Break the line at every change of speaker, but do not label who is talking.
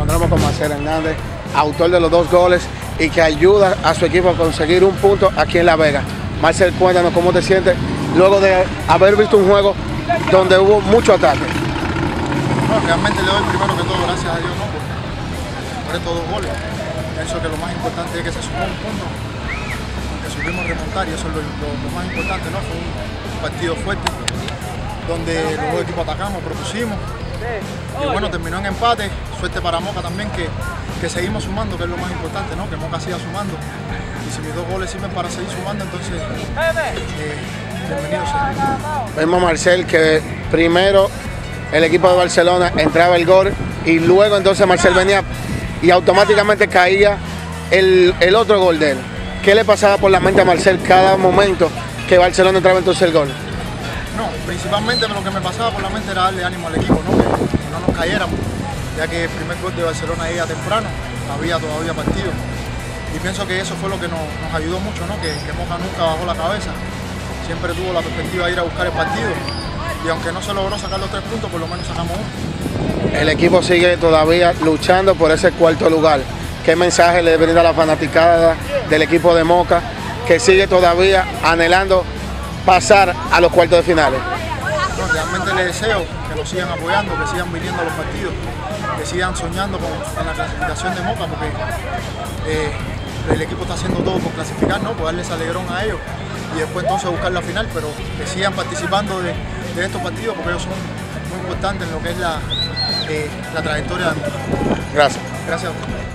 encontramos con Marcel Hernández, autor de los 2 goles y que ayuda a su equipo a conseguir un punto aquí en La Vega. Marcel, cuéntanos cómo te sientes luego de haber visto un juego donde hubo mucho ataque.
No, realmente le doy primero que todo gracias a Dios, ¿no? por estos 2 goles. Pienso que lo más importante es que se sumó un punto, que supimos remontar y eso es lo más importante, ¿no? Fue un partido fuerte donde los 2 equipos atacamos, propusimos y bueno, terminó en empate. Suerte para Moca también que seguimos sumando, que es lo más importante, ¿no? Que Moca siga sumando y si mis 2 goles sirven para seguir sumando, entonces bienvenido sea.
Vemos a Marcel que primero el equipo de Barcelona entraba el gol y luego entonces Marcel venía y automáticamente caía el otro gol de él. ¿Qué le pasaba por la mente a Marcel cada momento que Barcelona entraba entonces el gol?
No, principalmente lo que me pasaba por la mente era darle ánimo al equipo, ¿no? Que no nos cayéramos, ya que el primer gol de Barcelona iba temprano, había todavía partido. Y pienso que eso fue lo que nos ayudó mucho, ¿no? Que Moca nunca bajó la cabeza, siempre tuvo la perspectiva de ir a buscar el partido. Y aunque no se logró sacar los 3 puntos, por lo menos sacamos 1.
El equipo sigue todavía luchando por ese 4º lugar. ¿Qué mensaje le brinda a la fanaticada del equipo de Moca que sigue todavía anhelando pasar a los cuartos de finales?
No, realmente les deseo que nos sigan apoyando, que sigan viniendo a los partidos, que sigan soñando con la clasificación de Moca, porque el equipo está haciendo todo por clasificar, ¿no? Por darles alegrón a ellos y después entonces buscar la final, pero que sigan participando de estos partidos porque ellos son muy importantes en lo que es la trayectoria de Moca.
Gracias.
Gracias a ustedes.